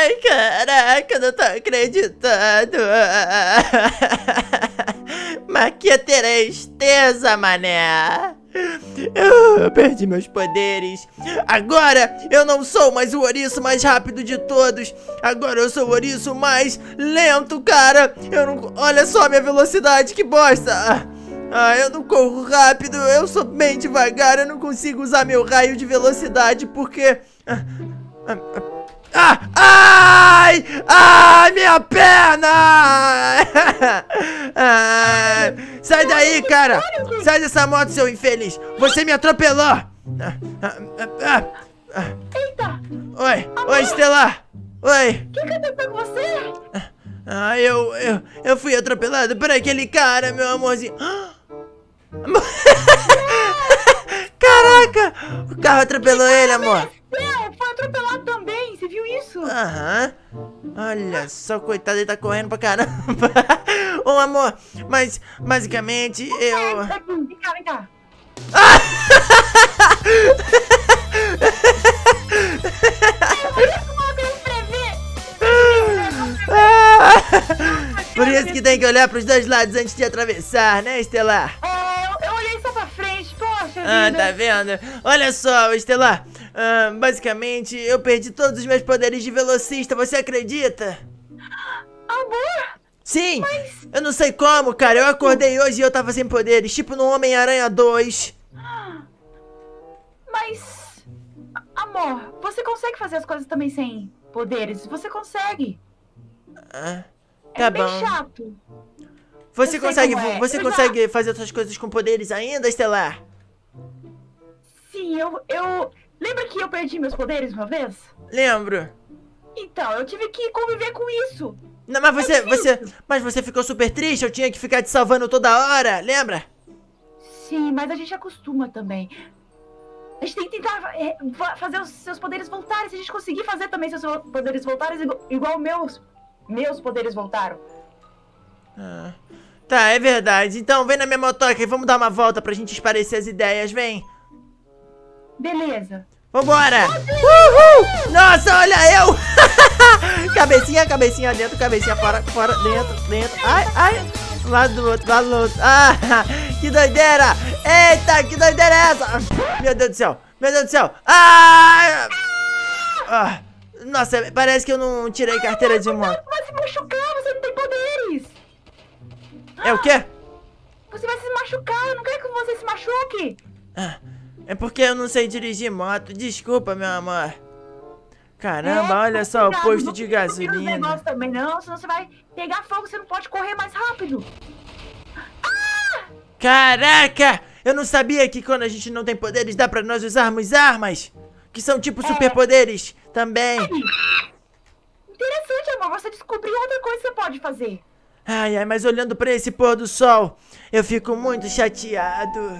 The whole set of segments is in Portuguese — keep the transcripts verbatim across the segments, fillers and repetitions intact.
Ai, caraca, eu não tô acreditando. Mas que tristeza, mané. Eu perdi meus poderes. Agora eu não sou mais o ouriço mais rápido de todos. Agora eu sou o ouriço mais lento, cara. Eu não... Olha só a minha velocidade, que bosta. Ah, eu não corro rápido, eu sou bem devagar. Eu não consigo usar meu raio de velocidade porque... Ah, ai, ai, minha perna. Ah, sai daí, cara. Sai dessa moto, seu infeliz. Você me atropelou. Ah, ah, ah, ah. Eita! Oi, oi, Estelar. Oi. O que que aconteceu com você? Ah, eu, eu, eu fui atropelado por aquele cara, meu amorzinho. Caraca, o carro atropelou ele, amor. É, foi atropelado também, você viu isso? Aham. Olha só, coitado, ele tá correndo pra caramba. Ô, amor, mas basicamente eu... É, vem cá, vem cá. Por isso que tem que olhar pros dois lados antes de atravessar, né, Estelar? É, eu, eu olhei só pra frente, poxa Ah, vida. tá vendo? Olha só, Estelar, ah, basicamente eu perdi todos os meus poderes de velocista, você acredita? Amor? Sim, eu não sei como, cara, eu acordei hoje e eu tava sem poderes, tipo no Homem-Aranha dois. Mas, amor, você consegue fazer as coisas também sem poderes? Você consegue. Ah, É tá bem bom. chato. Você Eu sei consegue, como é. você Eu já- consegue fazer outras coisas com poderes ainda, Estelar? Sim, eu, eu... Lembra que eu perdi meus poderes uma vez? Lembro. Então, eu tive que conviver com isso. Não, mas você, É você, difícil. mas você ficou super triste, eu tinha que ficar te salvando toda hora, lembra? Sim, mas a gente acostuma também. A gente tem que tentar é, fa- fazer os seus poderes voltarem. Se a gente conseguir fazer também seus poderes voltarem, igual, igual meus, meus poderes voltaram. Ah, tá, é verdade. Então vem na minha motoca e vamos dar uma volta pra gente esparecer as ideias, vem. Beleza. Vambora! Uhul! Nossa, olha eu! Cabecinha, cabecinha dentro, cabecinha fora, fora, dentro, dentro. Ai, ai. Lado do outro, lado do outro. Ah, que doideira! Eita, que doideira é essa? Meu Deus do céu, meu Deus do céu. Ai! Ah, nossa, parece que eu não tirei carteira de moto. Você vai se machucar, você não tem poderes. É o quê? Você vai se machucar, eu não quero que você se machuque. Ah, é porque eu não sei dirigir moto. Desculpa, meu amor. Caramba, É, olha só o cuidado, posto não de fica subindo os gasolina. negócios também não, senão você vai pegar fogo, você não pode correr mais rápido. Caraca! Eu não sabia que quando a gente não tem poderes dá pra nós usarmos armas. Que são tipo É. superpoderes também. Interessante, amor, você descobriu outra coisa que você pode fazer. Ai, ai, mas olhando pra esse pôr do sol, eu fico muito chateado.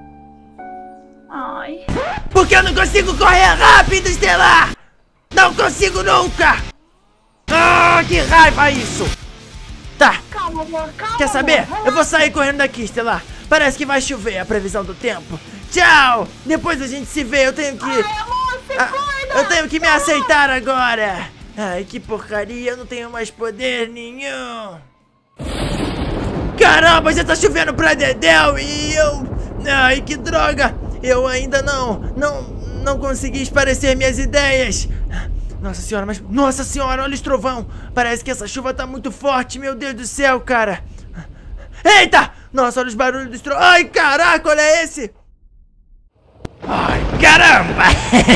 Ai. Porque eu não consigo correr rápido, Estelar! Não consigo nunca! Ah, que raiva isso! Tá, Calma, amor, calma. quer saber? amor. Eu vou sair correndo daqui, Estelar. Parece que vai chover, a previsão do tempo. Tchau! Depois a gente se vê, eu tenho que... Ai, amor, você Ah, acorda. eu tenho que me aceitar agora! Ai, que porcaria, eu não tenho mais poder nenhum! Caramba, já tá chovendo pra dedéu e eu... Ai, que droga! Eu ainda não, não, não consegui esparecer minhas ideias! Nossa senhora, mas... Nossa senhora, olha esse trovão! Parece que essa chuva tá muito forte, meu Deus do céu, cara! Eita! Nossa, olha os barulhos dos trovões! Ai, caraca, olha esse! Ai, caramba!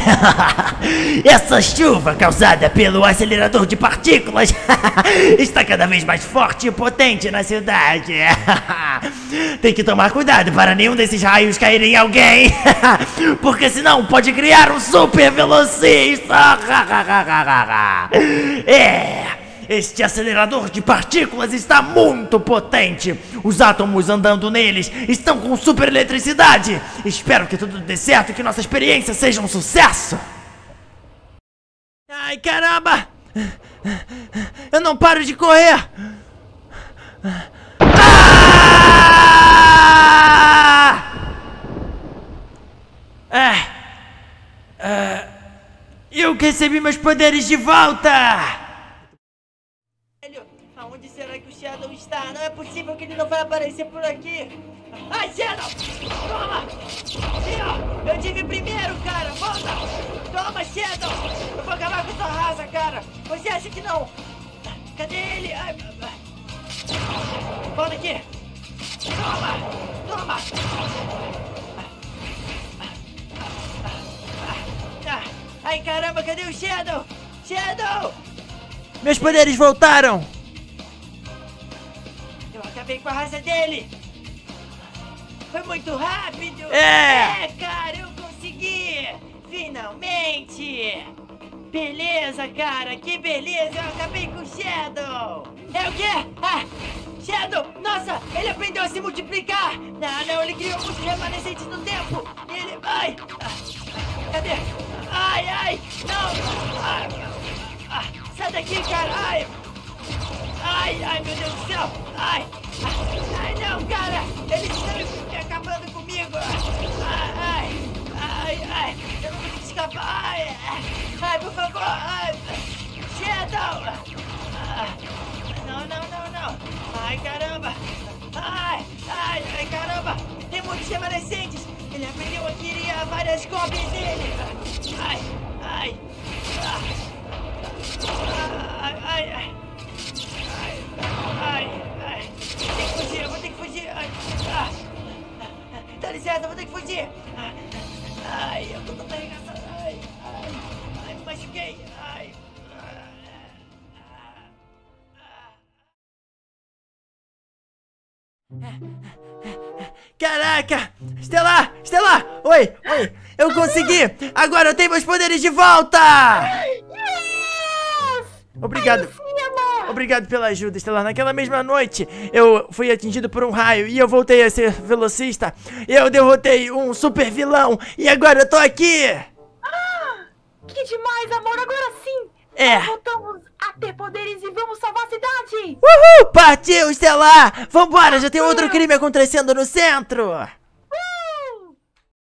Essa chuva causada pelo acelerador de partículas está cada vez mais forte e potente na cidade. Tem que tomar cuidado para nenhum desses raios cair em alguém, porque senão pode criar um super velocista. É... Este acelerador de partículas está muito potente. Os átomos andando neles estão com super eletricidade. Espero que tudo dê certo e que nossa experiência seja um sucesso. Ai, caramba! Eu não paro de correr! Ah! Ah! Ah! Eu recebi meus poderes de volta! Shadow está? Não é possível que ele não vai aparecer por aqui. Ai, Shadow! Toma! Aqui, ó! Eu tive primeiro, cara! Volta! Toma, Shadow! Eu vou acabar com sua raça, cara! Você acha que não? Cadê ele? Ai, volta aqui! Toma! Toma! Ai, caramba, cadê o Shadow? Shadow! Meus poderes voltaram! Eu acabei com a raça dele! Foi muito rápido! É! É, cara, eu consegui! Finalmente! Beleza, cara, que beleza! Eu acabei com o Shadow! É o quê? Ah! Shadow! Nossa, ele aprendeu a se multiplicar! Não, não, ele criou muitos remanescentes no tempo! Ele... Ai! Ah, cadê? Ai, ai! Não! Ai, ah, sai daqui, cara! Ai! Ai, ai, meu Deus do céu! Ai! Ai, não, cara! Ele está acabando comigo! Ai, ai! Ai, ai! Eu não consigo escapar! Ai! Ai, por favor! Ai! Shadow! Ah, não, não, não, não! Ai, caramba! Ai! Ai, ai, caramba! Tem muitos remanescentes! Ele aprendeu a criar várias cópias dele! Ai! Ai! Ah, ai, ai, ai! Ai, ai! Tem que fugir, eu vou ter que fugir! Ai! Ah, dá licença, eu vou ter que fugir! Ai, eu tô toda arregaçada! Ai, ai! Ai, me machuquei! Ai! Caraca! Estelar! Estelar! Oi! Oi! Eu consegui! Agora eu tenho meus poderes de volta! Obrigado! Obrigado pela ajuda, Estelar. Naquela mesma noite, eu fui atingido por um raio e eu voltei a ser velocista. Eu derrotei um super vilão e agora eu tô aqui! Ah, que demais, amor! Agora sim! É! Nós voltamos a ter poderes e vamos salvar a cidade! Uhul! Partiu, Estelar! Vambora, já tem outro crime acontecendo no centro!